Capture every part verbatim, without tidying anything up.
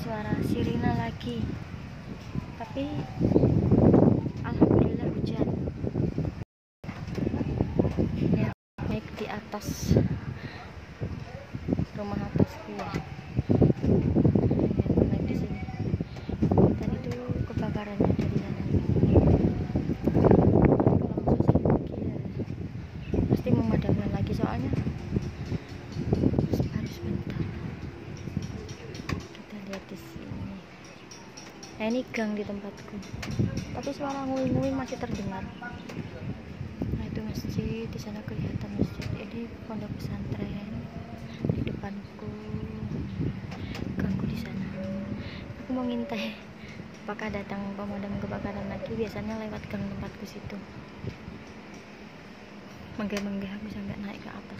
suara sirine lagi, tapi alhamdulillah hujan. Ya, naik di atas rumah atasku ya. Naik di sini. Tadi itu kebakarannya dari sana. Kalau selesai lagi ya, pasti memadamkan lagi soalnya. Harus sebentar. Kita lihat di sini. Nah, ini gang di tempatku. Tapi suara nguing-nguing masih terdengar. Nah, itu masjid, di sana kelihatan masjid. Ini pondok pesantren di depanku. Ganggu di sana. Aku mau ngintai apakah datang pemadam kebakaran lagi. Biasanya lewat gang tempatku situ. Menggah-menggah bisa nggak naik ke atas.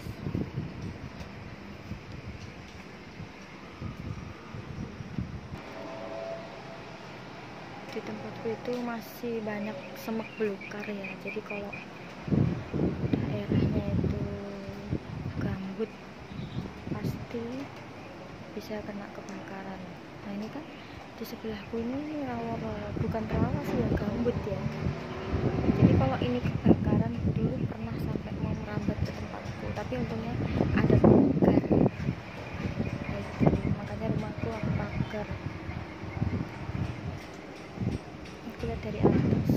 Di tempatku itu masih banyak semak belukar ya, jadi kalau daerahnya itu gambut pasti bisa kena kebakaran. Nah, ini kan di sebelahku ini rawa, bukan rawa sih ya, gambut ya. Jadi kalau ini kebakaran dulu pernah sampai mau merambat ke tempatku, tapi untungnya ada pagar. Nah, itu makanya rumahku aku pagar. Lihat dari atas,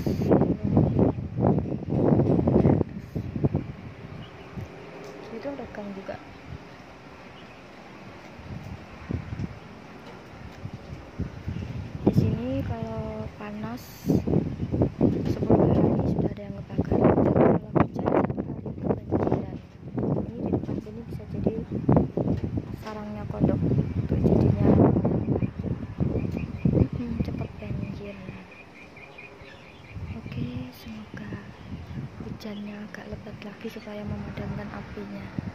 itu ada gang juga. Di sini kalau panas sepuluh hari sudah ada yang kebakaran, tapi kalau hujan satu hari kebanjiran. Ini di depan sini bisa jadi sarangnya kodok untuk jadinya hmm, cepat banjir. Oke, semoga hujannya agak lebat lagi supaya memadamkan apinya.